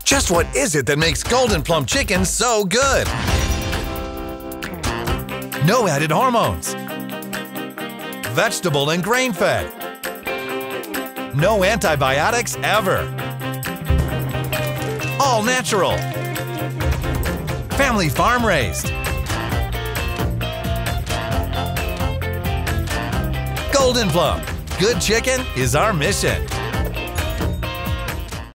Just what is it that makes Golden Plump chicken so good? No added hormones. Vegetable and grain-fed. No antibiotics ever. All natural. Family farm raised. Golden Plump. Good chicken is our mission.